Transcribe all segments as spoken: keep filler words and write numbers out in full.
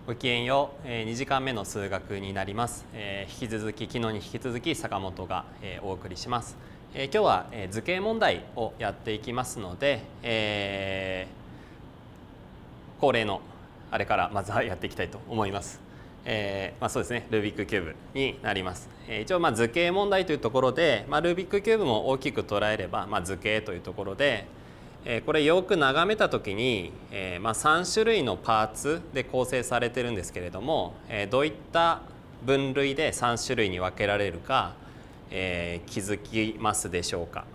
ごきげんよう、えー、にじかんめの数学になります。えー、引き続き昨日に引き続き坂本が、えー、お送りします。えー、今日は、えー、図形問題をやっていきますので、えー、恒例のあれからまずはやっていきたいと思います。えーまあ、そうですね、ルービックキューブになります。えー、一応まあ図形問題というところで、まあ、ルービックキューブも大きく捉えれば、まあ、図形というところで、これよく眺めた時に、えーまあ、さん種類のパーツで構成されてるんですけれども、えー、どういった分類でさん種類に分けられるか、えー、気づきますでしょうか。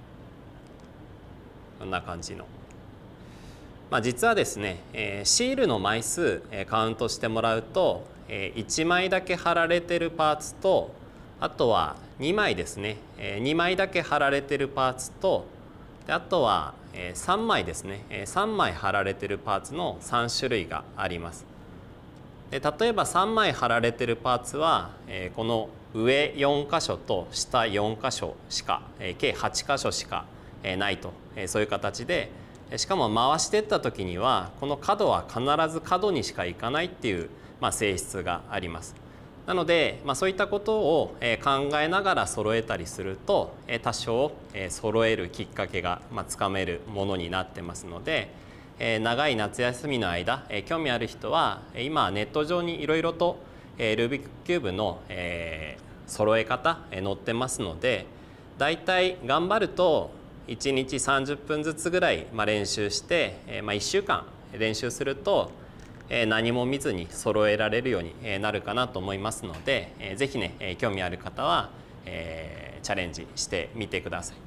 こんな感じの、まあ、実はですね、えー、シールの枚数、えー、カウントしてもらうと、えー、いちまいだけ貼られてるパーツと、あとはにまいですね、えー、にまいだけ貼られてるパーツと、であとはさんまいですね、さんまい貼られてるパーツのさん種類があります。で例えばさんまい貼られてるパーツはこの上よん箇所と下よん箇所しか計はち箇所しかないと、そういう形で、しかも回していった時にはこの角は必ず角にしか行かないっていう、まあ、性質があります。なので、まあ、そういったことを考えながら揃えたりすると多少揃えるきっかけがつかめるものになってますので、長い夏休みの間興味ある人は今ネット上にいろいろとルービックキューブの揃え方載ってますので、だいたい頑張るといちにちさんじゅっぷんずつぐらい練習していっしゅうかん練習すると何も見ずに揃えられるようになるかなと思いますので、ぜひね興味ある方はチャレンジしてみてください。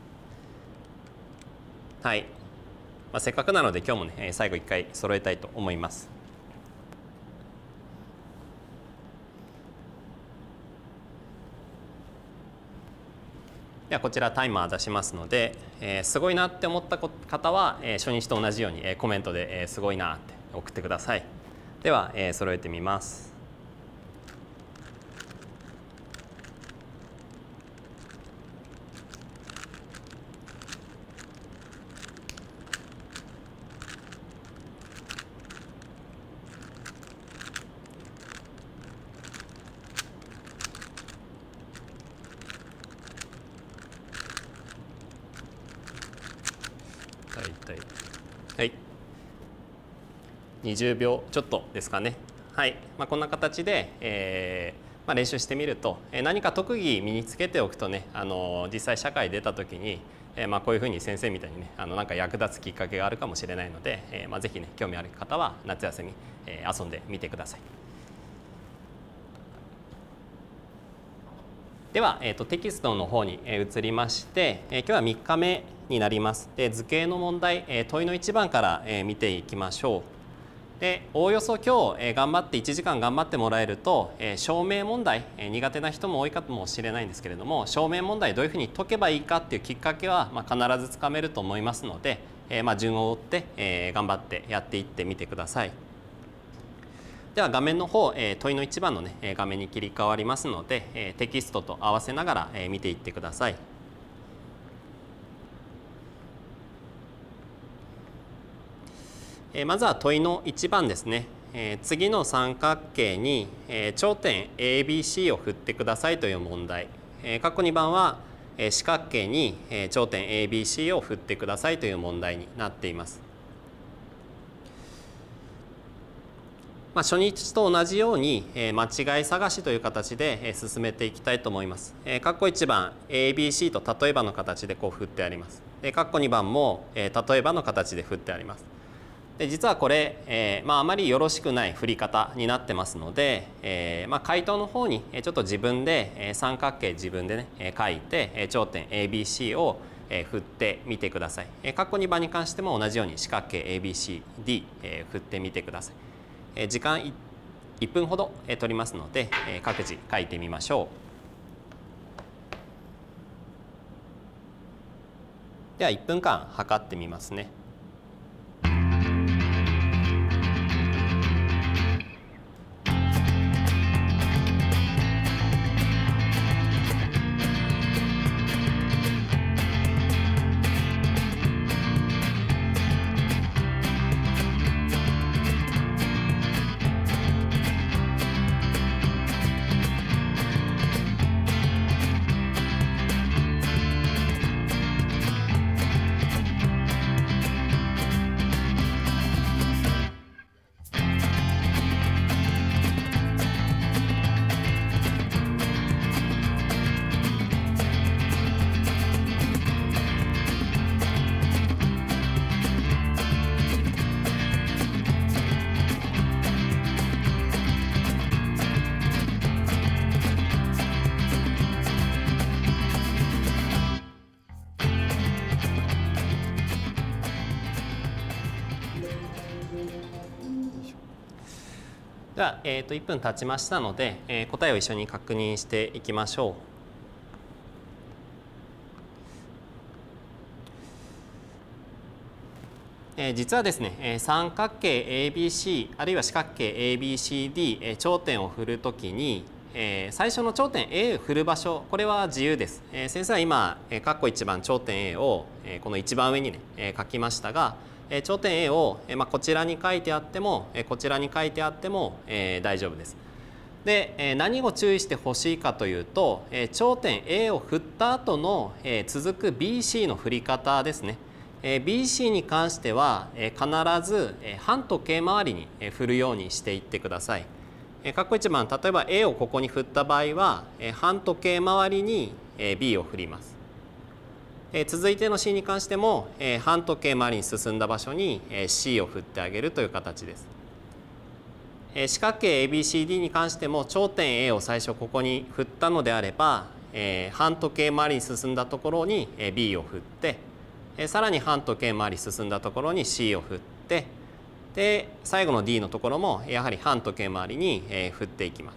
はい、まあ、せっかくなので今日もね最後いっかい揃えたいと思います。ではこちらタイマー出しますので、えー、すごいなって思った方は、えー、初日と同じように、えー、コメントで、えー、すごいなって送ってください。では、えー、揃えてみます。大体はいにじゅうびょうちょっとですかね。はい、まあ、こんな形で、えーまあ、練習してみると、えー、何か特技身につけておくとね、あのー、実際社会出た時に、えーまあ、こういうふうに先生みたいにねあのなんか役立つきっかけがあるかもしれないので、えーまあ、ぜひね興味ある方は夏休み、えー、遊んでみてください。では、えー、とテキストの方に移りまして、えー、今日はみっかめになります。で図形の問題、えー、問いのいちばんから、えー、見ていきましょう。でおおよそ今日、えー、頑張っていちじかん頑張ってもらえると、えー、証明問題、えー、苦手な人も多いかもしれないんですけれども、証明問題どういうふうに解けばいいかっていうきっかけは、まあ、必ずつかめると思いますので、えーまあ、順を追って、えー、頑張ってやっていってみてください。では画面の方、えー、問いのいちばんの、ね、画面に切り替わりますので、えー、テキストと合わせながら、えー、見ていってください。まずは問いのいちばんですね。次の三角形に頂点 エービーシー を振ってくださいという問題。括弧にばんは四角形に頂点 エービーシー を振ってくださいという問題になっています。まあ、初日と同じように間違い探しという形で進めていきたいと思います。括弧いちばん エービーシー と例えばの形でこう振ってあります。括弧にばんも例えばの形で振ってあります。で実はこれ、えーまあ、あまりよろしくない振り方になってますので、えーまあ、回答の方にちょっと自分で三角形自分でね書いて頂点 エービーシー を振ってみてください。括弧にばんに関しても同じように四角形 エービーシーディー 振ってみてください。時間いっぷんほど取りますので各自書いてみましょう。ではいっぷんかん測ってみますね。 では、えー、といっぷん経ちましたので、えー、答えを一緒に確認していきましょう。えー、実はですね、えー、三角形 エービーシー あるいは四角形 エービーシーディー、えー、頂点を振るときに、えー、最初の頂点 A を振る場所、これは自由です。えー、先生は今、えー、括弧いちばん頂点 A を、えー、この一番上にね、えー、書きましたが、えー、頂点 A を、えーまあ、こちらに書いてあっても、えー、こちらに書いてあっても、えー、大丈夫です。で、えー、何を注意してほしいかというと、えー、頂点 A を振った後の、えー、続く ビーシー の振り方ですね。えー、ビーシー に関しては、えー、必ず、えー、反時計回りに、えー、振るようにしていってください。えー、括弧いちばん、例えば A をここに振った場合は、えー、反時計回りに、えー、B を振ります。えー、続いての C に関しても、えー、反時計回りに進んだ場所に、えー、シー を振ってあげるという形です。えー、四角形 エービーシーディー に関しても頂点 A を最初ここに振ったのであれば、えー、反時計回りに進んだところに B を振って、さらに反時計回り進んだところに シー を振って、で最後の ディー のところもやはり反時計回りに振っていきます。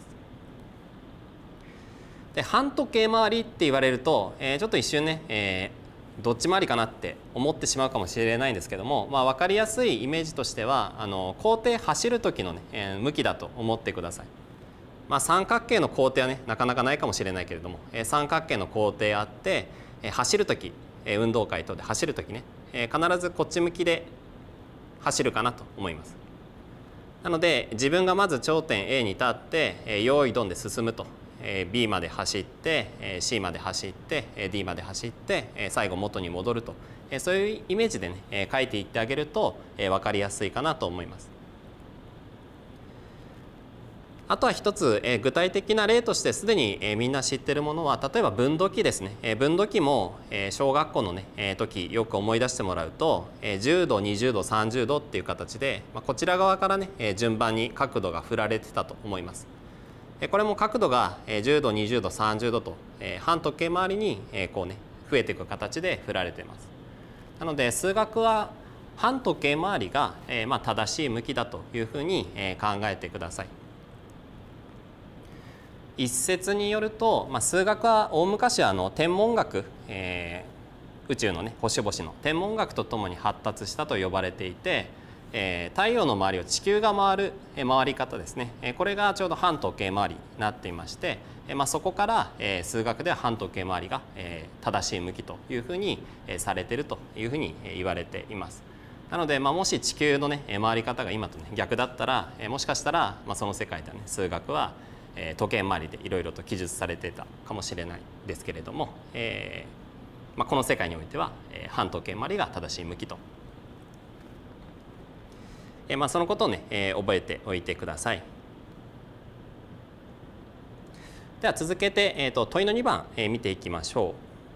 で反時計回りって言われるとちょっと一瞬ね、えー、どっち回りかなって思ってしまうかもしれないんですけども、まあ、分かりやすいイメージとしてはあの工程走る時の、ね、えー、向きだと思ってください。まあ、三角形の工程はねなかなかないかもしれないけれども、えー、三角形の工程あって、えー、走る時運動会等で走るときね、えー、必ずこっち向きで走るかなと思います。なので自分がまず頂点 A に立って、えー、用意ドンで進むと、えー、B まで走って、えー、シー まで走って、えー、ディー まで走って、えー、最後元に戻ると、えー、そういうイメージでね、えー、書いていってあげると、えー、分かりやすいかなと思います。あとは一つ、えー、具体的な例としてすでに、えー、みんな知っているものは例えば分度器ですね。えー、分度器も、えー、小学校のね、えー、時よく思い出してもらうと、えー、じゅうどにじゅうどさんじゅうどっていう形で、まあ、こちら側からね、えー、順番に角度が振られてたと思います。えー、これも角度が、えー、じゅうどにじゅうどさんじゅうどと、えー、反時計回りに、えー、こうね増えていく形で振られています。なので数学は反時計回りが、えーまあ、正しい向きだというふうに、えー、考えてください。一説によると、まあ、数学は大昔はあの天文学、えー、宇宙のね星々の天文学とともに発達したと呼ばれていて、えー、太陽の周りを地球が回る回り方ですね、えー、これがちょうど反時計回りになっていまして、えーまあ、そこから、えー、数学では反時計回りが、えー、正しい向きというふうに、えー、されているというふうに言われています。なので、まあ、もし地球のね回り方が今とね逆だったら、えー、もしかしたら、まあ、その世界ではね数学は時計回りでいろいろと記述されていたかもしれないですけれども、えーまあ、この世界においては、えー、反時計回りが正しい向きと、えーまあ、そのことをね、えー、覚えておいてください。では続けて、えー、と問いのにばん、えー、見ていきましょう。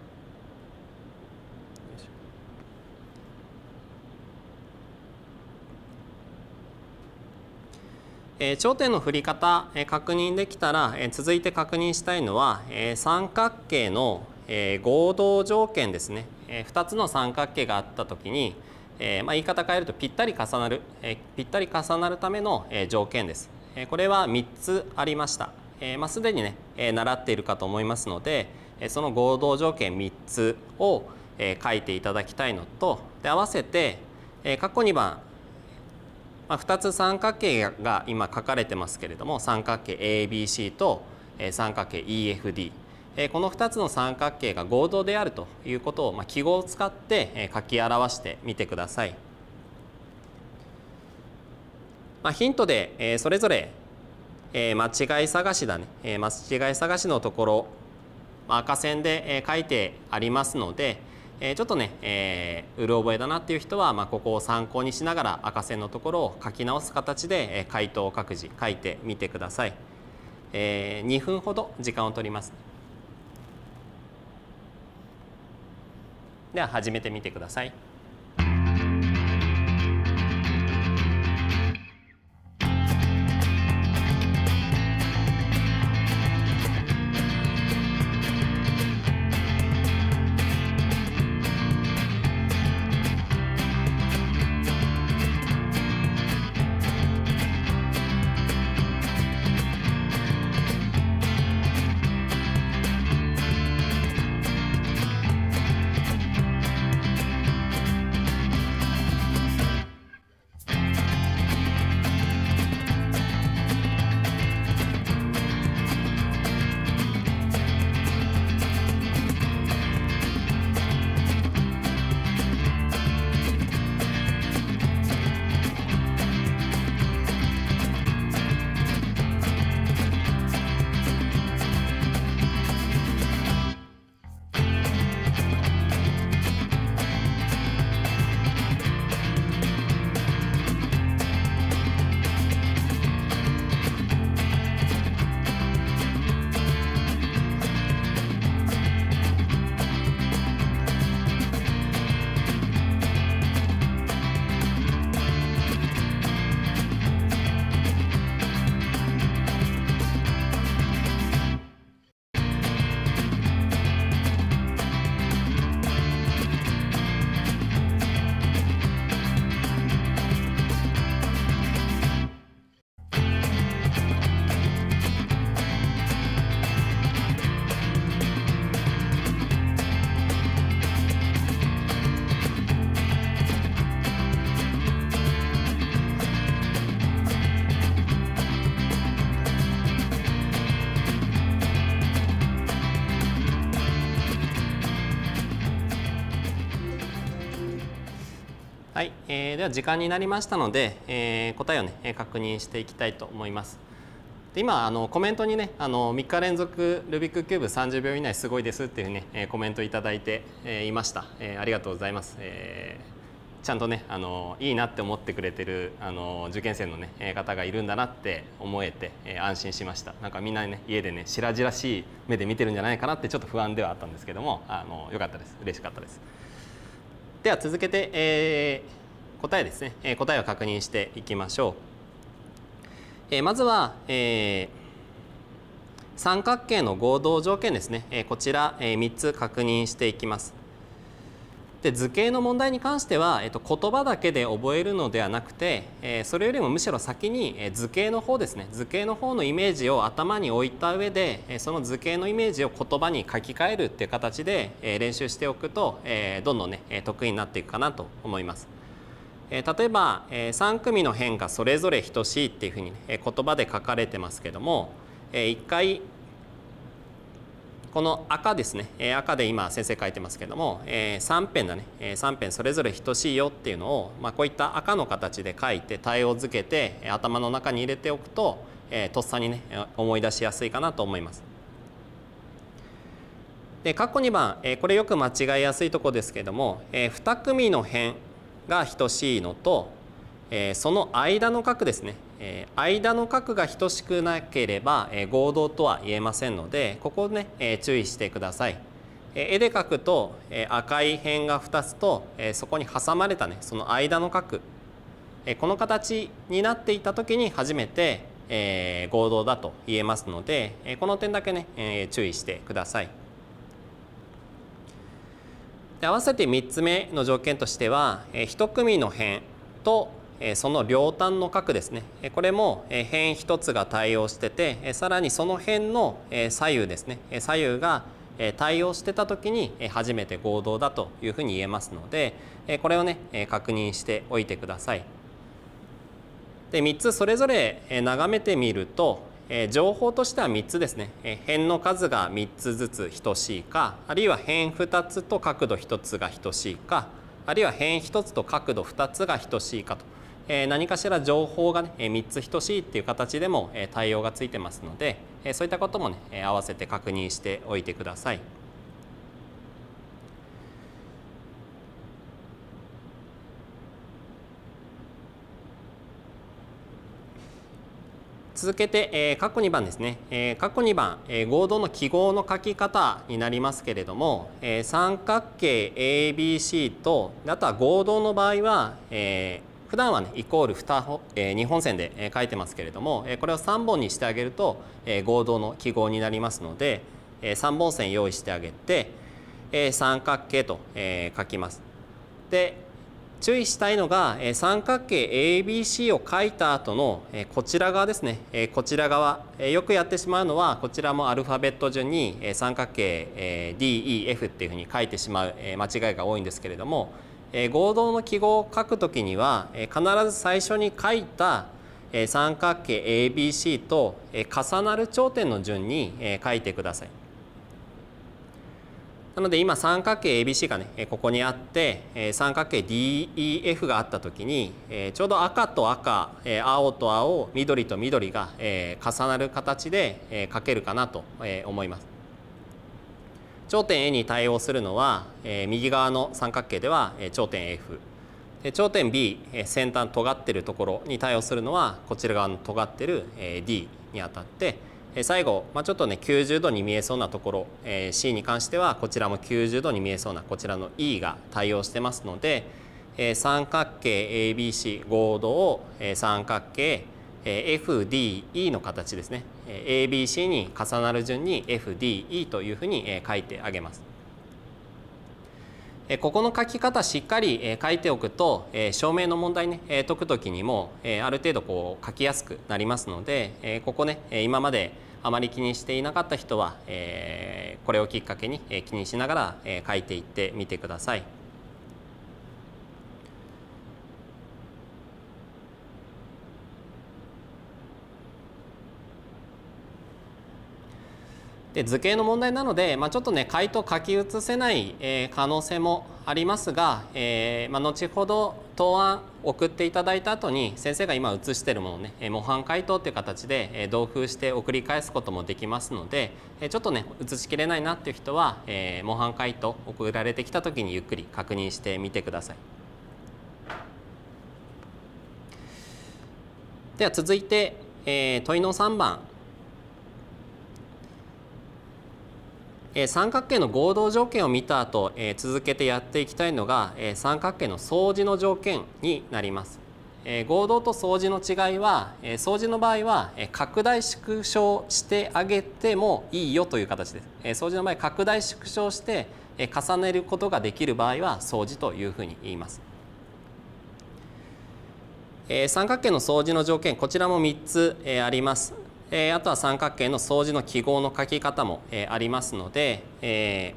頂点の振り方確認できたら続いて確認したいのは三角形の合同条件ですね。ふたつの三角形があったときに、まあ、言い方変えるとぴったり重なるぴったり重なるための条件です。これはみっつありました。まあ、すでにね習っているかと思いますのでその合同条件みっつを書いていただきたいのとで合わせて括弧にばんふたつ三角形が今書かれてますけれども三角形 エービーシー と三角形 イーエフディー このふたつの三角形が合同であるということを記号を使って書き表してみてください。ヒントでそれぞれ間違い探しだね間違い探しのところ赤線で書いてありますのでちょっとね、えー、うる覚えだなっていう人は、まあ、ここを参考にしながら赤線のところを書き直す形で、えー、回答を各自書いてみてください。えー、にふんほど時間を取ります。では始めてみてください。 えー、では時間になりましたので、えー、答えをね確認していきたいと思います。で今あのコメントにねあのみっか連続ルービックキューブさんじゅうびょう以内すごいですっていうね、えー、コメントいただいて、えー、いました、えー、ありがとうございます。えーちゃんとねあのいいなって思ってくれてるあの受験生の、ね、方がいるんだなって思えて、えー、安心しました。なんかみんなね家でね白々しい目で見てるんじゃないかなってちょっと不安ではあったんですけども、あのよかったです。嬉しかったです。では続けて、えー、答えですね、えー、答えを確認していきましょう。えー、まずは、えー、三角形の合同条件ですね、えー、こちら、えー、みっつ確認していきます。で図形の問題に関しては、えっと、言葉だけで覚えるのではなくて、えー、それよりもむしろ先に、えー、図形の方ですね図形の方のイメージを頭に置いた上で、えー、その図形のイメージを言葉に書き換えるっていう形で、えー、練習しておくと、えー、どんどんね得意になっていくかなと思います。えー、例えば、えー、さん組の辺がそれぞれ等しいっていうふうに、ね、えー、言葉で書かれてますけども、えー、いっかいこの赤ですね、えー、赤で今先生書いてますけども、えー、さん辺だね、えー、さん辺それぞれ等しいよっていうのを、まあ、こういった赤の形で書いて対応づけて頭の中に入れておくと、えー、とっさにね思い出しやすいかなと思います。で括弧にばん、えー、これよく間違いやすいところですけれども、えー、に組の辺が等しいのと、えー、その間の角ですね、えー、間の角が等しくなければ、えー、合同とは言えませんのでここをね、えー、注意してください。えー、絵で描くと、えー、赤い辺がふたつと、えー、そこに挟まれたねその間の角、えー、この形になっていた時に初めて、えー、合同だと言えますので、えー、この点だけね、えー、注意してください。で合わせてみっつめの条件としては、えー、いち組の辺とその両端の角ですね、これも辺一つが対応してて、さらにその辺の左右ですね、左右が対応してた時に初めて合同だというふうに言えますので、これをね確認しておいてください。でみっつそれぞれ眺めてみると情報としてはみっつですね、辺の数がみっつずつ等しいか、あるいは辺ふたつと角度ひとつが等しいか、あるいは辺ひとつと角度ふたつが等しいかと。何かしら情報がねみっつ等しいっていう形でも対応がついてますので、そういったこともね合わせて確認しておいてください。続けて括弧にばんですね。括弧にばん合同の記号の書き方になりますけれども、三角形 エービーシー とあとは合同の場合は、えー普段はねイコールにほん線で書いてますけれども、これをさんぼんにしてあげると合同の記号になりますので、さんぼん線用意してあげて三角形と書きます。で注意したいのが三角形 エービーシー を書いた後のこちら側ですね。こちら側よくやってしまうのはこちらもアルファベット順に三角形 ディーイーエフ っていうふうに書いてしまう間違いが多いんですけれども、合同の記号を書くときには必ず最初に書いた三角形 エービーシー と重なる頂点の順に書いてください。なので今三角形 エービーシー がねここにあって三角形 ディーイーエフ があったときにちょうど赤と赤、青と青、緑と緑が重なる形で書けるかなと思います。頂点 A に対応するのは、えー、右側の三角形では、えー、頂点 F で頂点 B、えー、先端尖っているところに対応するのはこちら側の尖っている、えー、D にあたって、えー、最後、まあ、ちょっとねきゅうじゅうどに見えそうなところ、えー、C に関してはこちらもきゅうじゅうどに見えそうなこちらの E が対応してますので、えー、三角形 エービーシー 合同、えー、三角形エフディーイー の形ですね。エービーシー に重なる順に エフディーイー というふうに書いてあげます。ここの書き方しっかり書いておくと証明の問題ね解くときにもある程度こう書きやすくなりますので、ここね今まであまり気にしていなかった人はこれをきっかけに気にしながら書いていってみてください。で図形の問題なので、まあ、ちょっとね回答書き写せない、えー、可能性もありますが、えーまあ、後ほど答案送っていただいた後に先生が今写しているものをね模範解答という形で同封して送り返すこともできますので、ちょっとね写しきれないなっていう人は模範解答送られてきた時にゆっくり確認してみてください。では続いて、えー、問いのさんばん、えー、三角形の合同条件を見た後、えー、続けてやっていきたいのが、えー、三角形の相似の条件になります。えー、合同と相似の違いは、えー、相似の場合は、えー、拡大縮小してあげてもいいよという形です。えー、相似の場合拡大縮小して、えー、重ねることができる場合は相似というふうに言います。えー、三角形の相似の条件、こちらもみっつ、えー、あります。えー、あとは三角形の相似の記号の書き方も、えー、ありますので、え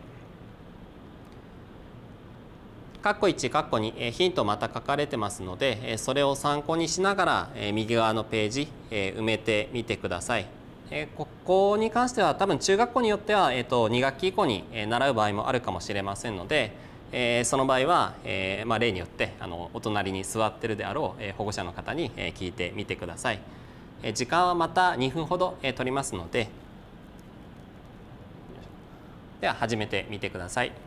ー、カッコいち、カッコに、えー、ヒントまた書かれてますので、えー、それを参考にしながら、えー、右側のページ、えー、埋めてみてください。えー、ここに関しては多分中学校によっては、えー、とに学期以降に、えー、習う場合もあるかもしれませんので、えー、その場合は、えーまあ、例によってあのお隣に座ってるであろう、えー、保護者の方に、えー、聞いてみてください。えー、時間はまたにふんほど、えー、取りますので、では始めてみてください。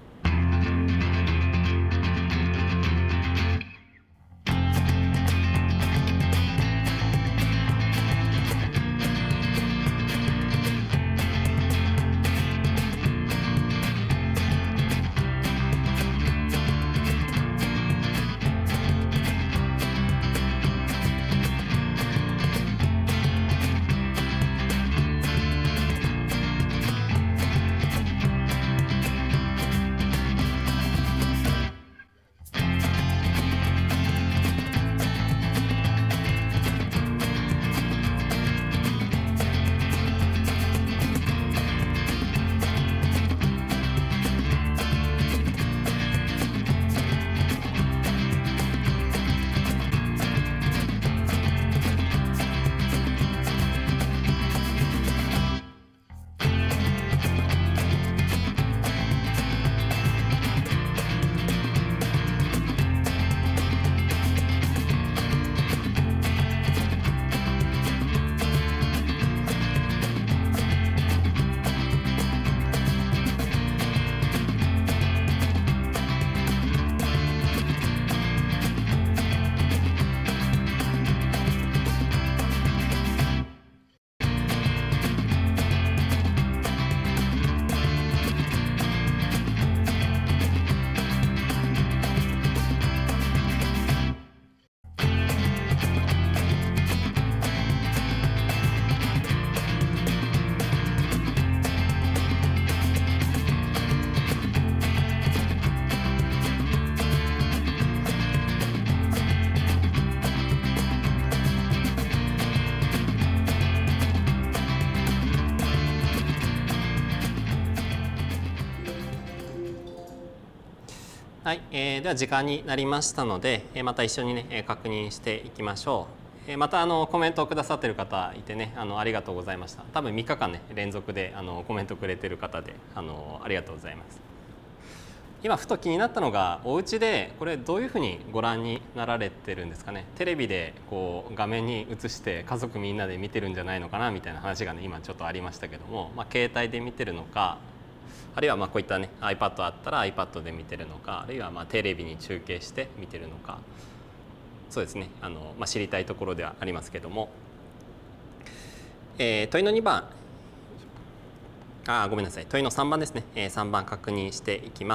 はい、えー、では時間になりましたので、えー、また一緒にね、えー、確認していきましょう。えー、またあのコメントをくださっている方いてね、あのありがとうございました。多分みっかかんね連続であのコメントくれてる方で、あのありがとうございます。今ふと気になったのが、お家でこれどういうふうにご覧になられてるんですかね。テレビでこう画面に映して家族みんなで見てるんじゃないのかなみたいな話がね今ちょっとありましたけども、まあ、携帯で見てるのか、あるいはまあこういったね iPad あったら iPad で見てるのか、あるいはまあテレビに中継して見てるのか、そうですね、あの、まあ、知りたいところではありますけども、えー、問いのにばん、あごめんなさい、問いのさんばんですね、えー、さんばん確認していきます。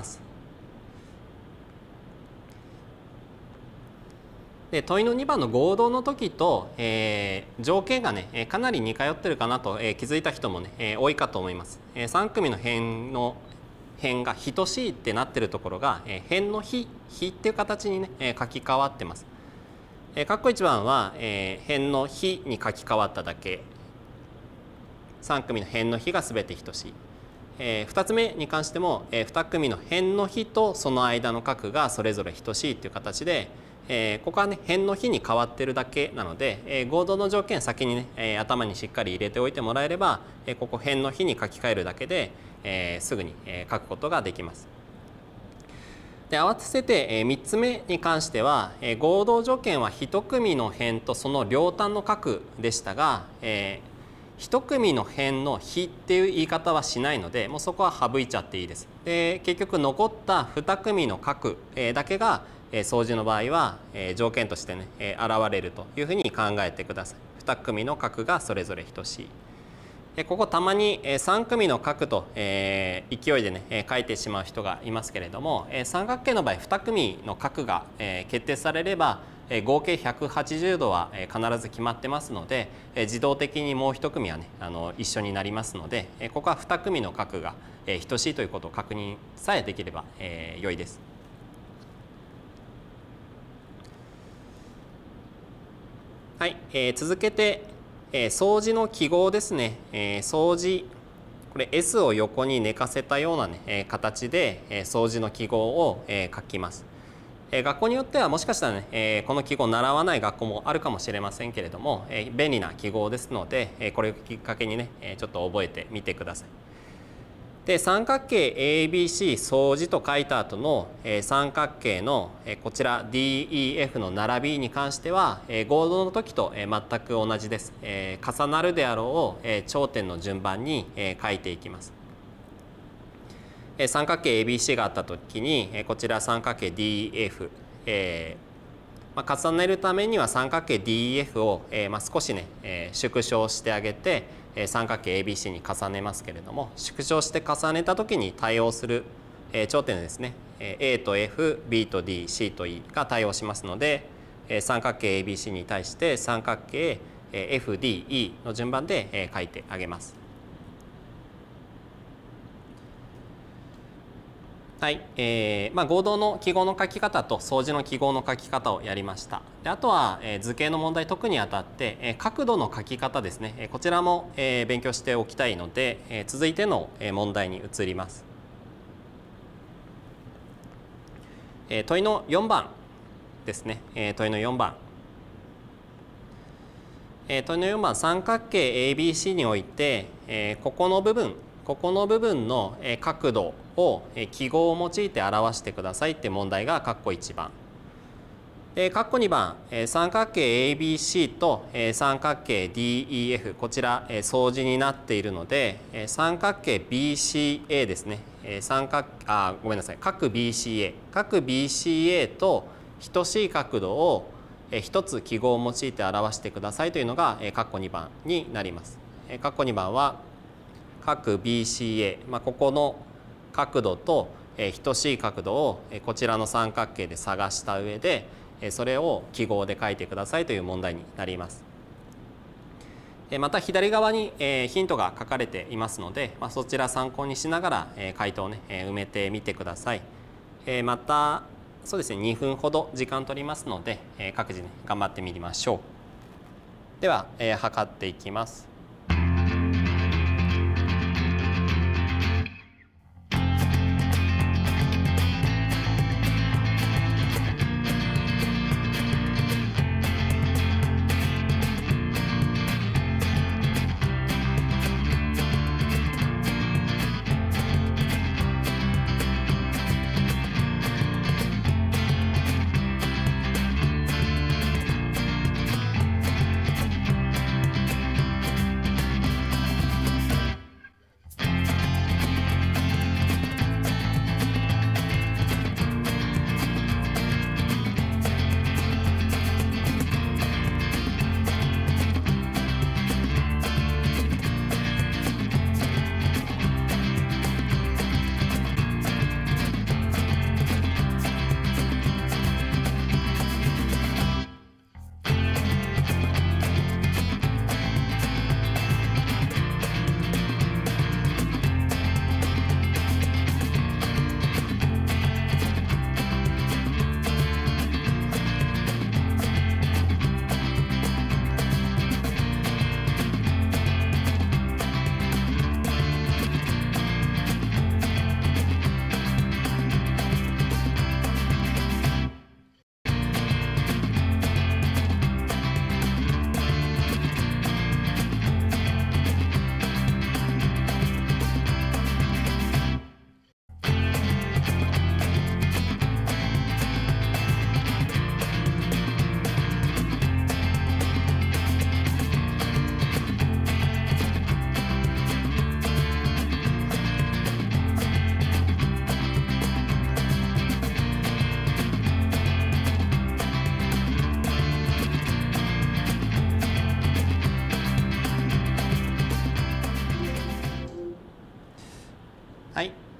で問いのにばんの合同の時と、えー、条件がねかなり似通ってるかなと、えー、気づいた人もね、えー、多いかと思います。えー、さん組の辺の辺が等しいってなってるところが、えー、辺の比比っていう形にね、えー、書き換わってます。えー、括弧いちばんは、えー、辺の比に書き換わっただけ、さん組の辺の比がすべて等しい。えー、ふたつめに関しても、えー、に組の辺の比とその間の角がそれぞれ等しいっていう形で、えー、ここはね辺の比に変わってるだけなので、えー、合同の条件先にね、えー、頭にしっかり入れておいてもらえれば、えー、ここ辺の比に書き換えるだけで、えー、すぐに、えー、書くことができます。 で合わせてみっつめに関しては合同条件はいち組の辺とその両端の角でしたが、えー、いち組の辺の比っていう言い方はしないのでもうそこは省いちゃっていいです。で結局残ったに組の角だけが相似の場合は条件としてね現れるというふうに考えてください。に組の角がそれぞれ等しい。ここたまにさん組の角と勢いでね書いてしまう人がいますけれども、三角形の場合に組の角が決定されれば合計ひゃくはちじゅうどは必ず決まってますので、自動的にもういち組はねあの一緒になりますので、ここはに組の角が等しいということを確認さえできれば良いです。はい、えー、続けてえー、相似の記号ですね、えー、相似これ S を横に寝かせたような、ねえー、形で、えー、相似の記号を、えー、書きます、えー、学校によってはもしかしたらね、えー、この記号を習わない学校もあるかもしれませんけれども、えー、便利な記号ですので、えー、これをきっかけにね、えー、ちょっと覚えてみてください。で三角形 エービーシー 相似と書いた後の三角形のこちら ディーイーエフ の並びに関しては合同の時と全く同じです。重なるであろう頂点の順番に書いていきます。三角形 エービーシー があった時にこちら三角形 ディーイーエフ、えーまあ、重ねるためには三角形 ディーイーエフ を、えーまあ、少しね、えー、縮小してあげて三角形 エービーシー に重ねますけれども、縮小して重ねた時に対応する頂点ですね A と F、B と D、C と E が対応しますので、三角形 エービーシー に対して三角形 エフディーイー の順番で書いてあげます。はい、えーまあ、合同の記号の書き方と相似の記号の書き方をやりました。であとは、えー、図形の問題特にあたって、えー、角度の書き方ですね、えー、こちらも、えー、勉強しておきたいので、えー、続いての、えー、問題に移ります。えー、問いのよんばんですね、えー、問いのよんばん、えー、問いのよんばん三角形 エービーシー において、えー、ここの部分ここの部分の角度を記号を用いて表してくださいって問題が括弧いちばん。括弧にばん、三角形 エービーシー と三角形 ディーイーエフ こちら相似になっているので三角形 ビーシーエー ですね。三角あごめんなさい角 ビーシーエー 角 ビーシーエー と等しい角度を一つ記号を用いて表してくださいというのが括弧にばんになります。括弧にばんは角 ビーシーエー、まあ、ここの角度と等しい角度をこちらの三角形で探した上でそれを記号で書いてくださいという問題になります。また左側にヒントが書かれていますので、まあ、そちら参考にしながら回答をね埋めてみてください。またそうですねにふんほど時間取りますので各自ね頑張ってみましょう。では測っていきます。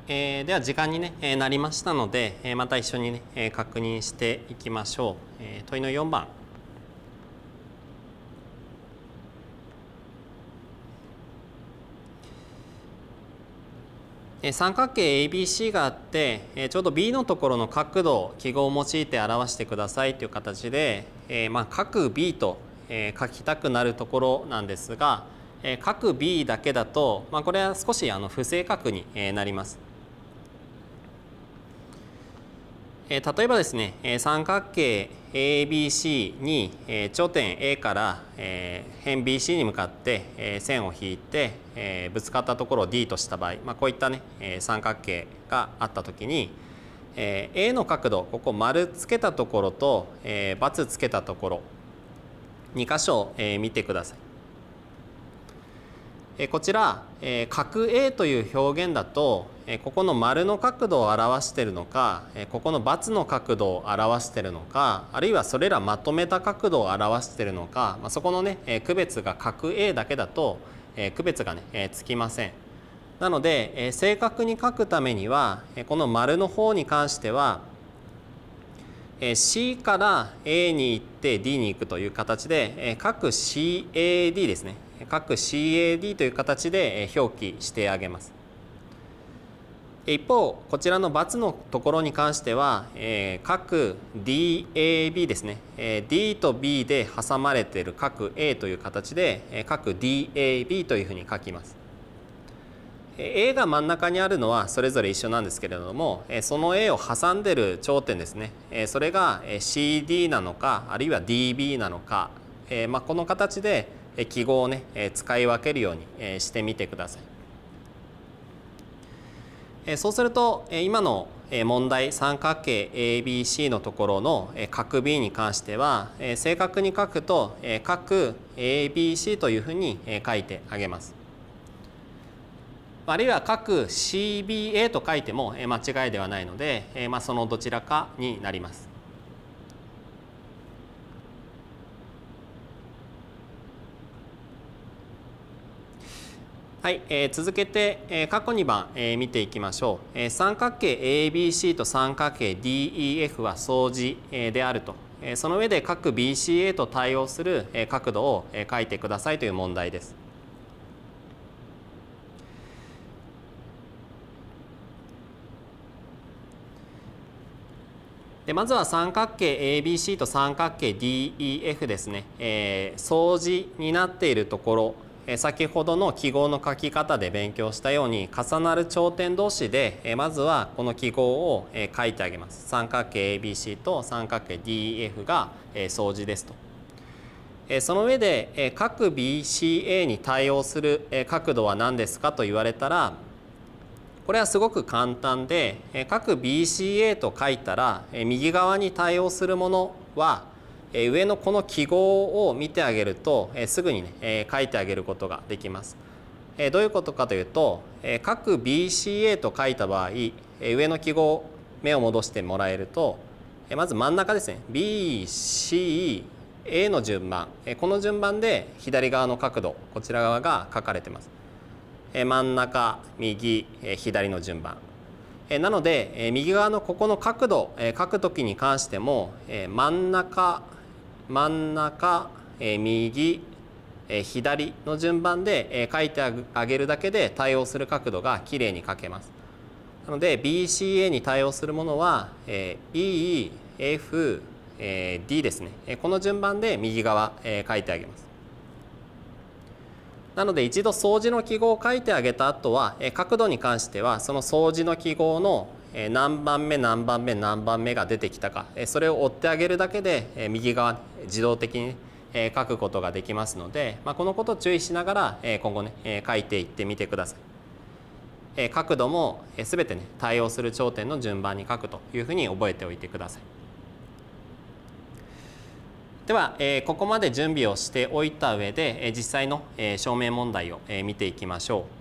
えー、では時間に、ね、なりましたので、また一緒に、ね、確認していきましょう。えー、問いのよんばん。三角形 エービーシー があってちょうど B のところの角度を記号を用いて表してくださいという形で、えー、まあ角 B と書きたくなるところなんですが、角 B だけだと、まあ、これは少しあの不正確になります。例えばですね、三角形 エービーシー に頂点 A から辺 ビーシー に向かって線を引いてぶつかったところを D とした場合、まあ、こういったね三角形があったときに A の角度、ここ丸つけたところと×つけたところに箇所見てください。こちら角 A という表現だとここの丸の角度を表しているのかここの×の角度を表しているのかあるいはそれらまとめた角度を表しているのか、まあ、そこのね区別が角 A だけだと区別がねつきません。なので正確に書くためにはこの丸の方に関しては C から A に行って D に行くという形で各 シーエーディー ですね、各 シーエーディー という形で表記してあげます。一方こちらの×のところに関しては各 ディーエービー ですね、 D と B で挟まれている各 A という形で各 ディーエービー というふうに書きます。A が真ん中にあるのはそれぞれ一緒なんですけれども、その A を挟んでいる頂点ですね、それが シーディー なのかあるいは ディービー なのか、まあ、この形で記号をね使い分けるようにしてみてください。そうすると今の問題三角形 エービーシー のところの角 B に関しては正確に書くと角 エービーシー というふうに書いてあげます。あるいは角 シービーエー と書いても間違いではないので、まあ、そのどちらかになります。はい、えー、続けて、えー、過去にばん、えー、見ていきましょう。えー、三角形 エービーシー と三角形 ディーイーエフ は相似、えー、であると、えー、その上で角 ビーシーエー と対応する、えー、角度を、えー、書いてくださいという問題です。でまずは三角形 エービーシー と三角形 ディーイーエフ ですね、えー、相似になっているところ、先ほどの記号の書き方で勉強したように重なる頂点同士でまずはこの記号を書いてあげます。三角形 エービーシー と三角形 ディーイーエフ が相似ですと。その上で角 ビーシーエー に対応する角度は何ですかと言われたら、これはすごく簡単で角 ビーシーエー と書いたら右側に対応するものは上のこの記号を見てあげるとすぐにね書いてあげることができます。どういうことかというと角 ビーシーエー と書いた場合上の記号目を戻してもらえるとまず真ん中ですね ビーシーエー の順番、この順番で左側の角度こちら側が書かれています。真ん中右左の順番なので右側のここの角度書くときに関しても真ん中真ん中右左の順番で書いてあげるだけで対応する角度がきれいに書けます。なので ビーシーエー に対応するものは イーエフディー ですね、この順番で右側書いてあげます。なので一度相似の記号を書いてあげた後は角度に関してはその相似の記号の何番目何番目何番目が出てきたかそれを追ってあげるだけで右側自動的に書くことができますので、まあ、このことを注意しながら今後ね書いていってみてください。角度も全てね対応する頂点の順番に書くというふうに覚えておいてください。では、えー、ここまで準備をしておいた上で、えー、実際の、えー、証明問題を、えー、見ていきましょう。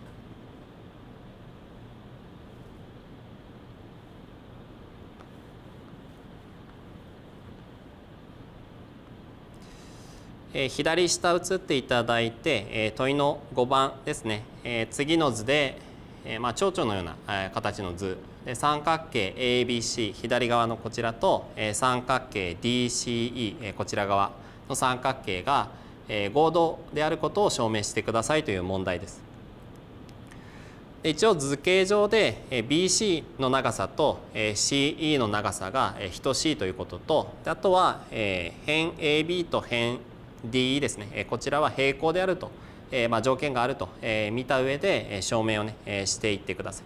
えー、左下映っていただいて、えー、問いのごばんですね、えー、次の図で、 えー、まあ蝶々のような、えー、形の図で、三角形 エービーシー 左側のこちらと、えー、三角形 ディーシーイー、えー、こちら側の三角形が、えー、合同であることを証明してくださいという問題です。で一応図形上で ビーシー の長さと シーイー の長さが等しいということと、あとは辺 エービー と辺 ディーイー ですね、こちらは平行であると、まあ、条件があると見た上で証明をねしていってください。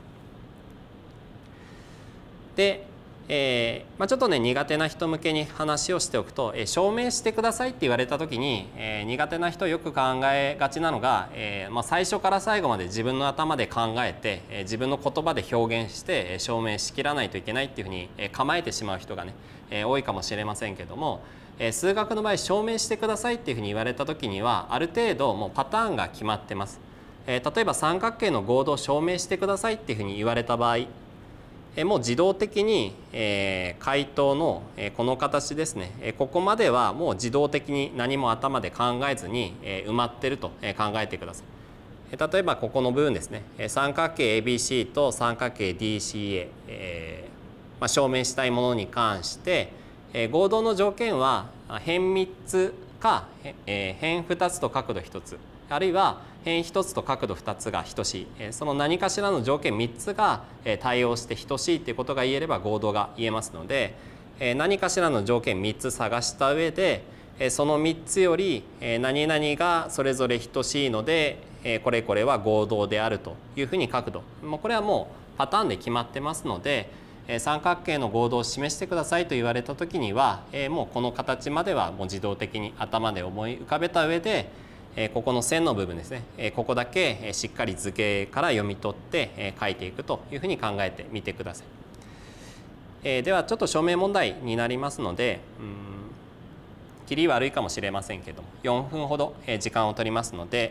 でえーまあ、ちょっとね苦手な人向けに話をしておくと、えー、証明してくださいって言われた時に、えー、苦手な人よく考えがちなのが、えーまあ、最初から最後まで自分の頭で考えて、えー、自分の言葉で表現して、えー、証明しきらないといけないっていうふうに、えー、構えてしまう人がね、えー、多いかもしれませんけども、えー、数学の場合証明してくださいっていうふうに言われた時にはある程度もうパターンが決まってます。えー、例えば三角形の合同を証明してくださいっていうふうに言われた場合、もう自動的に、えー、回答の、えー、この形ですね、えー、ここまではもう自動的に何も頭で考えずに、えー、埋まってると、えー、考えてください。えー、例えばここの部分ですね、えー、三角形 エービーシー と三角形 ディーシーエー、えーまあ、証明したいものに関して、えー、合同の条件は辺みっつか、えー、辺ふたつと角度ひとつ、あるいは辺ひとつと角度ふたつが等しい、その何かしらの条件みっつが対応して等しいということが言えれば合同が言えますので、何かしらの条件みっつ探した上でそのみっつより何々がそれぞれ等しいのでこれこれは合同であるというふうに角度、もうこれはもうパターンで決まってますので、三角形の合同を示してくださいと言われた時にはもうこの形まではもう自動的に頭で思い浮かべた上で、ここの線の部分ですね、ここだけしっかり図形から読み取って書いていくというふうに考えてみてください。ではちょっと証明問題になりますので、うん、切り悪いかもしれませんけどもよんぷんほど時間を取りますので、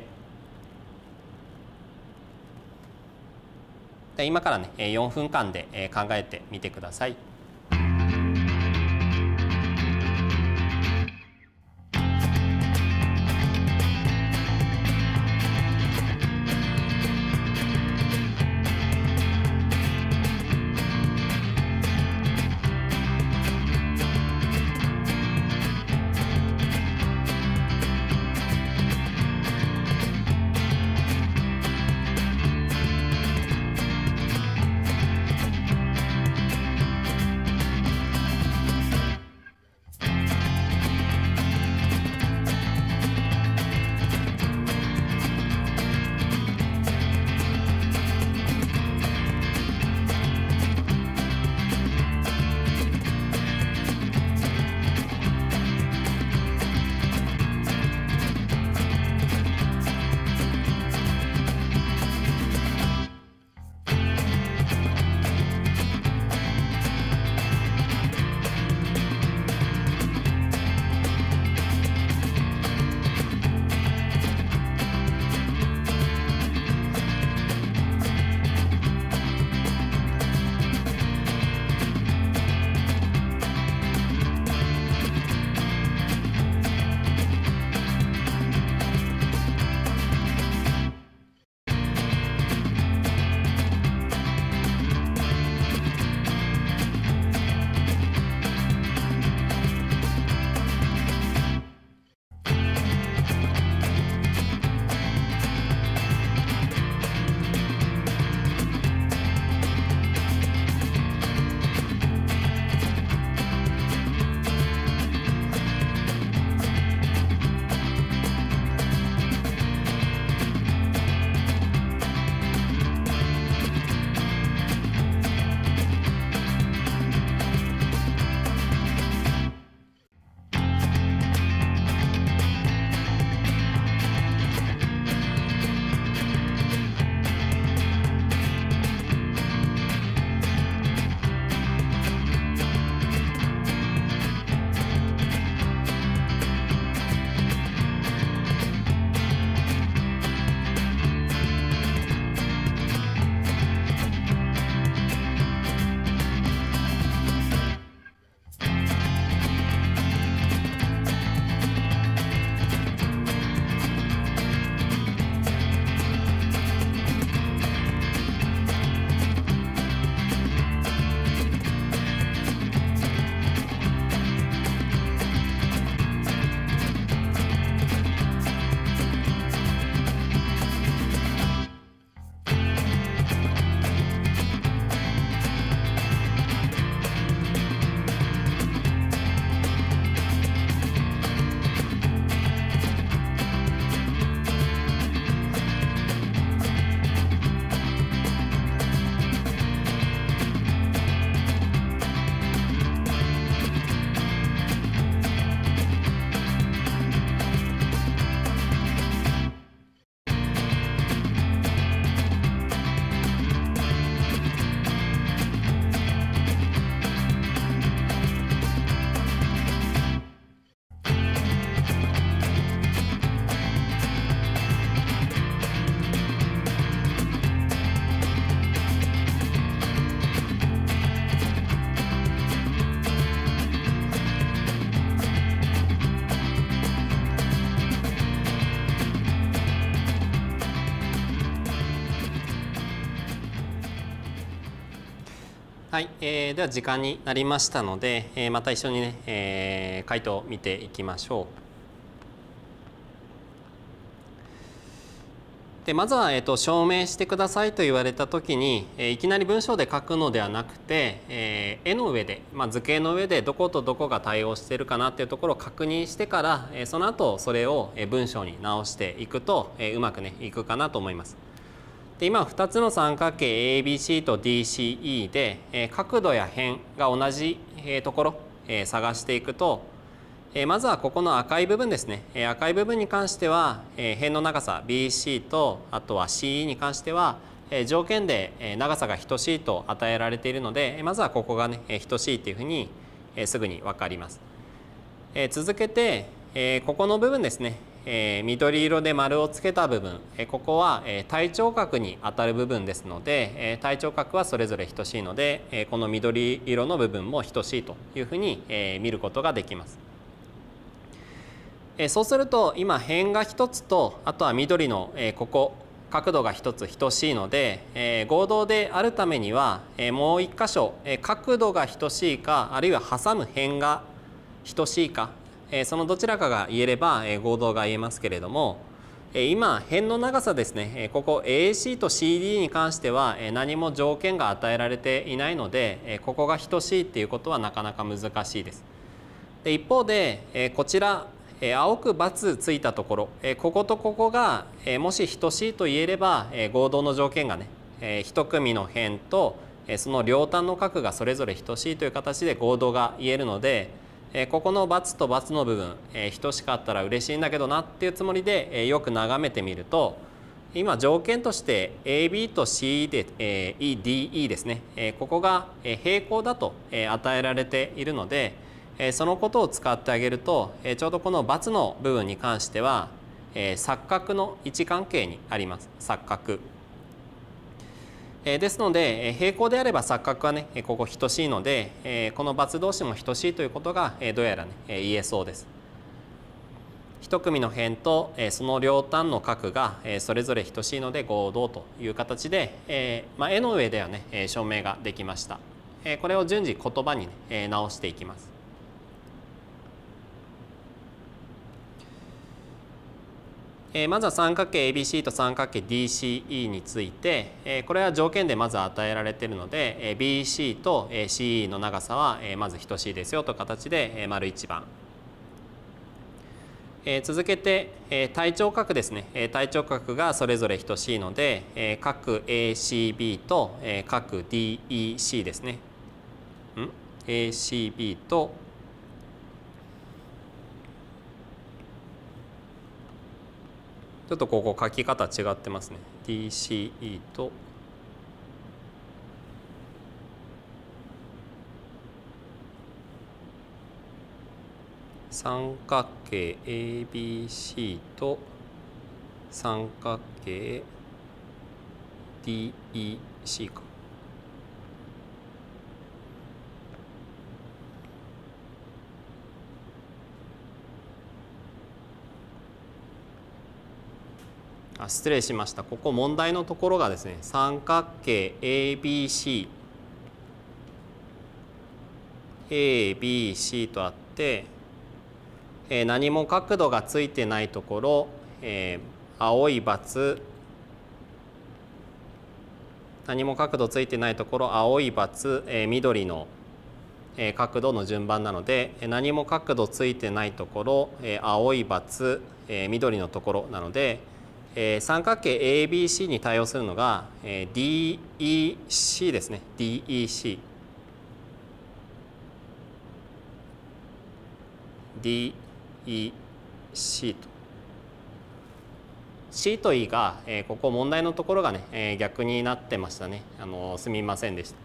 今からねよんぷんかんで考えてみてください。 はい、えー、では時間になりましたので、えー、また一緒にね、えー、回答を見ていきましょう。でまずは、えー、と証明してくださいと言われたときに、えー、いきなり文章で書くのではなくて、えー、絵の上で、まあ、図形の上でどことどこが対応しているかなっていうところを確認してから、えー、その後それを文章に直していくと、えー、うまくねいくかなと思います。で今ふたつの三角形 エービーシー と ディーシーイー で、えー、角度や辺が同じ、えー、ところ、えー、探していくと、まずはここの赤い部分ですね。赤い部分に関しては辺の長さ ビーシー とあとは シーイー に関しては条件で長さが等しいと与えられているので、まずはここがね等しいというふうにすぐに分かります。続けてここの部分ですね、緑色で丸をつけた部分、ここは対頂角にあたる部分ですので、対頂角はそれぞれ等しいので、この緑色の部分も等しいというふうに見ることができます。そうすると今辺がひとつとあとは緑のここ角度がひとつ等しいので、合同であるためにはもう一箇所角度が等しいかあるいは挟む辺が等しいか、そのどちらかが言えれば合同が言えますけれども、今辺の長さですね、ここ エーシー と シーディー に関しては何も条件が与えられていないので、ここが等しいっていうことはなかなか難しいです。で一方でこちら青く×ついたところ、こことここがもし等しいと言えれば合同の条件がね一組の辺とその両端の角がそれぞれ等しいという形で合同が言えるので、ここの×と×の部分等しかったら嬉しいんだけどなっていうつもりでよく眺めてみると、今条件として エービー と シー で イーディーイー ですね、ここが平行だと与えられているので、そのことを使ってあげるとちょうどこの×の部分に関しては錯角の位置関係にあります。錯角ですので平行であれば錯角はねここ等しいので、この×同士も等しいということがどうやらね言えそうです。一組の辺とその両端の角がそれぞれ等しいので合同という形で、まあ、絵の上ではね証明ができました。これを順次言葉にね直していきます。まずは三角形 エービーシー と三角形 ディーシーイー について、これは条件でまず与えられているので ビーシー と シーイー の長さはまず等しいですよという形で丸いちばん。続けて対頂角ですね。対頂角がそれぞれ等しいので角 エーシービー と角 ディーイーシー ですね。ん エーシービー とちょっとここ書き方違ってますね。ディーシーイー と三角形 エービーシー と三角形 ディーイーシー か。あ、失礼しました。ここ問題のところがですね、三角形 エービーシー、エービーシー とあって、えー、何も角度がついてないところ、えー、青い×、何も角度ついてないところ青い×、えー、緑の、えー、角度の順番なので、何も角度ついてないところ、えー、青い×、えー、緑のところなので、えー、三角形 エービーシー に対応するのが、えー、ディーイーシー ですね。ディーイーシー。ディーイーシー と。C と E が、えー、ここ問題のところがね、えー、逆になってましたね。あのすみませんでした。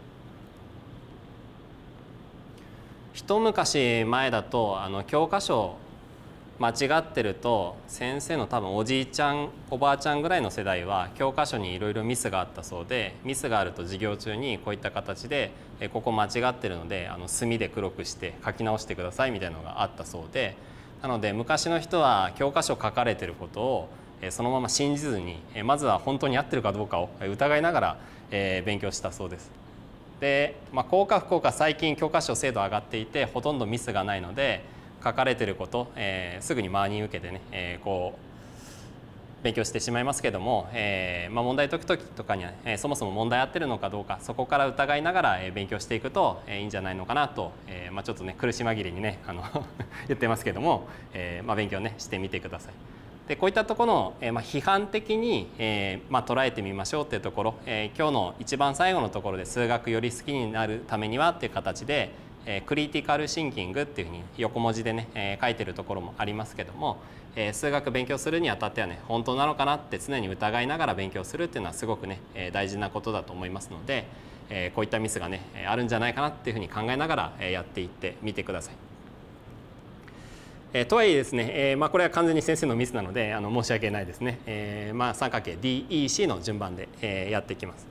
一昔前だとあの教科書間違ってると先生の多分おじいちゃんおばあちゃんぐらいの世代は教科書にいろいろミスがあったそうで、ミスがあると授業中にこういった形で「ここ間違ってるのであの墨で黒くして書き直してください」みたいなのがあったそうで、なので昔の人は教科書書かれてることをそのまま信じずにまずは本当に合ってるかどうかを疑いながら勉強したそうです。 で、まあ、幸か不幸か最近教科書精度上がっていてほとんどミスがないので書かれてること、えー、すぐに真に受けてね、えー、こう勉強してしまいますけども、えーまあ、問題解く時とかには、えー、そもそも問題合ってるのかどうかそこから疑いながら、えー、勉強していくと、えー、いいんじゃないのかなと、えーまあ、ちょっとね苦し紛れにねあの言ってますけども、えーまあ、勉強ねしてみてください。でこういったところの、えーまあ、批判的に、えーまあ、捉えてみましょうっていうところ、えー、今日の一番最後のところで数学より好きになるためにはっていう形で、えー、クリティカルシンキングっていうふうに横文字でね、えー、書いてるところもありますけども、えー、数学勉強するにあたってはね本当なのかなって常に疑いながら勉強するっていうのはすごくね、えー、大事なことだと思いますので、えー、こういったミスがねあるんじゃないかなっていうふうに考えながらやっていってみてください。えー、とはいえですね、えーまあ、これは完全に先生のミスなのであの申し訳ないですね、えーまあ、さんかけるディーイーシー の順番で、えー、やっていきます。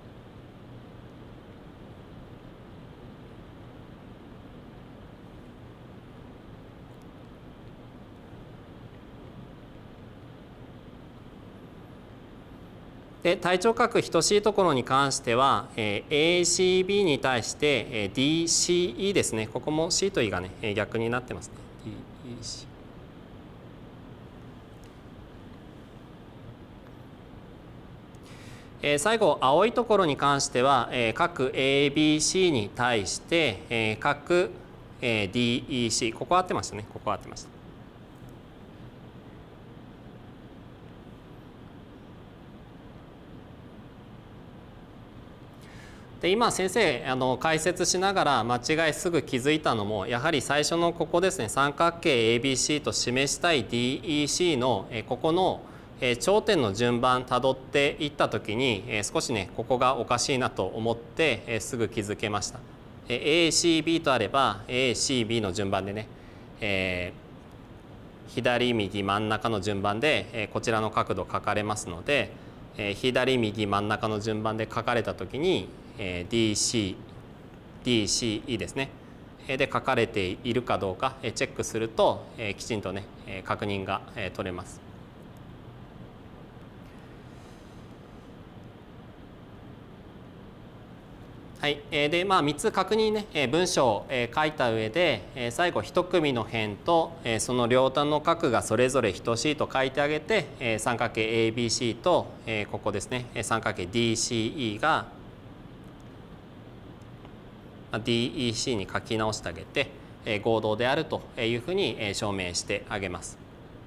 で対頂角等しいところに関しては、えー、エーシービー に対して、えー、ディーシーイー ですね。ここも C と E がね逆になってますね。ディーイーシーえー、最後青いところに関しては、えー、角 エービーシー に対して、えー、角、えー、ディーイーシー ここ合ってましたね。ここ合ってました。で今先生あの解説しながら間違いすぐ気づいたのもやはり最初のここですね三角形 エービーシー と示したい ディーイーシー のえここの頂点の順番たどっていった時に少しねここがおかしいなと思ってすぐ気づけました。エーシービー とあれば エーシービー の順番でね、えー、左右真ん中の順番でこちらの角度書かれますので左右真ん中の順番で書かれた時に ディーシー、ディーシーイー ですねで書かれているかどうかチェックするときちんとね確認が取れます。はい、でまあみっつ確認ね文章を書いた上で最後一組の辺とその両端の角がそれぞれ等しいと書いてあげて三角形 エービーシー とここですね三角形 ディーシーイー が ディーイーシー に書き直してあげて合同であるというふうに証明してあげます。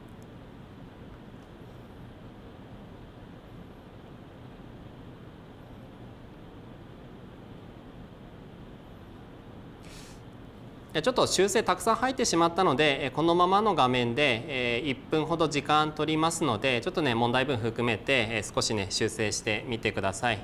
ちょっと修正たくさん入ってしまったのでこのままの画面でいっぷんほど時間取りますのでちょっとね問題文含めて少しね修正してみてください。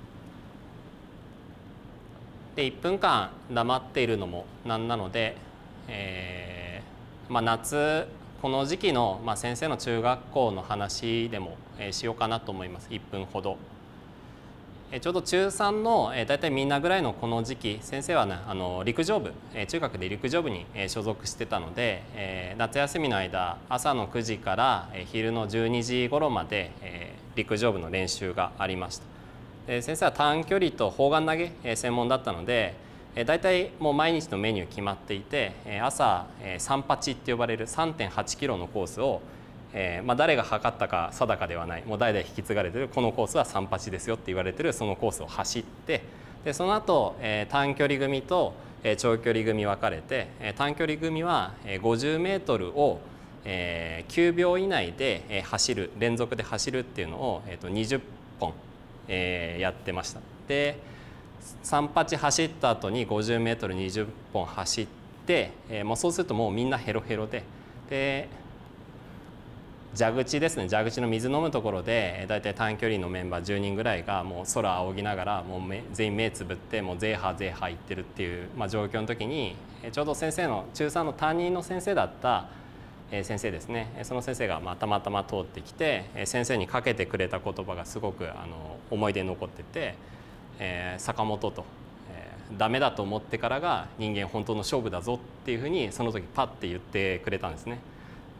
でいっぷんかん黙っているのもなんなので、えーまあ、夏この時期の、まあ、先生の中学校の話でもしようかなと思います。いっぷんほど。ちょうど中さんの大体みんなぐらいのこの時期先生はねあの陸上部中学で陸上部に所属してたので夏休みの間朝のくじから昼のじゅうにじ頃まで陸上部の練習がありました。で先生は短距離と砲丸投げ専門だったので大体もう毎日のメニュー決まっていて朝さん八って呼ばれる さんてんはちキロのコースをえーまあ、誰が測ったか定かではないもう代々引き継がれているこのコースはさん八ですよって言われているそのコースを走ってでその後、えー、短距離組と、えー、長距離組分かれて、えー、短距離組はごじゅうメートルを、えー、きゅうびょう以内で、えー、走る連続で走るっていうのを、えー、とにじゅっぽん、えー、やってました。でさん八走った後にごじゅうメートルにじゅっぽん走って、えー、もうそうするともうみんなヘロヘロでで蛇口ですね蛇口の水飲むところでだいたい短距離のメンバーじゅうにんぐらいがもう空仰ぎながらもう全員目つぶってもうゼーハーゼーハー言ってるっていう、まあ、状況の時にちょうど先生の中さんの担任の先生だった先生ですねその先生がまあたまたま通ってきて先生にかけてくれた言葉がすごくあの思い出に残ってて「坂本」と「ダメだと思ってからが人間本当の勝負だぞ」っていうふうにその時パッて言ってくれたんですね。で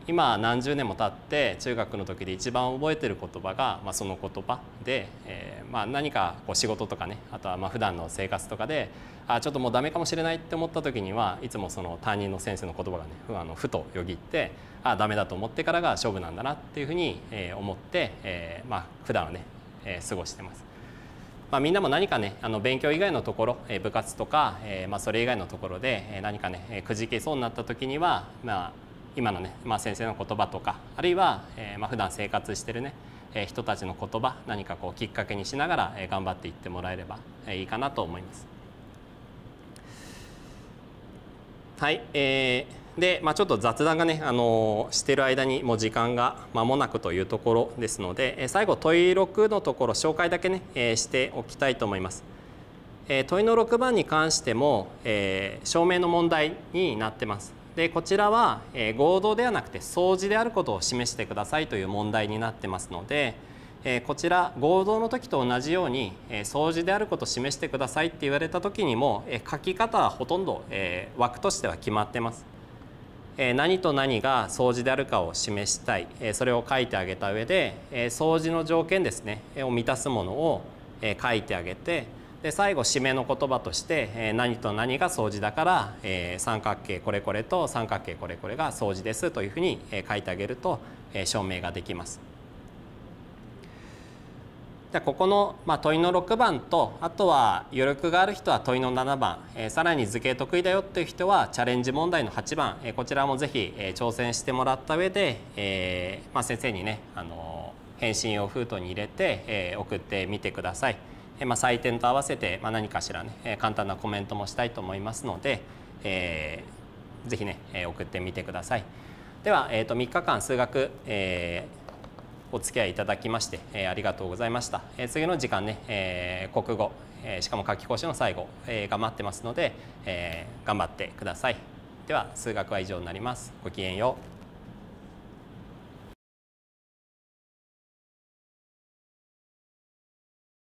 今何十年も経って中学の時で一番覚えてる言葉が、まあ、その言葉で、えーまあ、何かこう仕事とかね、あとはまあ普段の生活とかであちょっともうダメかもしれないって思った時にはいつもその担任の先生の言葉がねあのふとよぎってあダメだと思ってからが勝負なんだなっていうふうに、えー、思って、えーまあ、普段はね、えー、過ごしてます。まあ、みんなも何かねあの勉強以外のところ、えー、部活とか、えーまあ、それ以外のところで、えー、何かね、えー、くじけそうになった時には、まあ、今のね、まあ、先生の言葉とかあるいは、えーまあ、普段生活してるね、えー、人たちの言葉何かこうきっかけにしながら、えー、頑張っていってもらえれば、えー、いいかなと思います。はい、えー、で、まあ、ちょっと雑談がね、あのー、してる間にもう時間が間もなくというところですので、えー、最後問いろくのところ紹介だけね、えー、しておきたいと思います。えー、問いのろくばんに関しても、えー、証明の問題になってます。でこちらは、えー、合同ではなくて相似であることを示してくださいという問題になってますので、えー、こちら合同の時と同じように、えー、相似であることを示してくださいって言われた時にも、えー、書き方はほとんど、えー、枠としては決まってます。えー、何と何が相似であるかを示したい、えー、それを書いてあげた上で、えー、相似の条件ですね、えー、を満たすものを、えー、書いてあげて、で最後締めの言葉として、えー、何と何が相似だから、えー、三角形これこれと三角形これこれが相似ですというふうに、えー、書いてあげると、えー、証明ができます。じゃあここの、まあ、問いのろくばんとあとは余力がある人は問いのななばん、えー、さらに図形得意だよっていう人はチャレンジ問題のはちばん、えー、こちらもぜひ、えー、挑戦してもらった上で、えーまあ、先生にね、あのー、返信用封筒に入れて、えー、送ってみてください。えーまあ、採点と合わせて、まあ、何かしらね、えー、簡単なコメントもしたいと思いますので、えー、ぜひね、えー、送ってみてください。では、えー、とみっかかん数学、えーお付き合いいただきまして、えー、ありがとうございました。えー、次の時間ね、えー、国語、えー、しかも夏期講習の最後、えー、頑張ってますので、えー、頑張ってください。では数学は以上になります。ごきげんよう。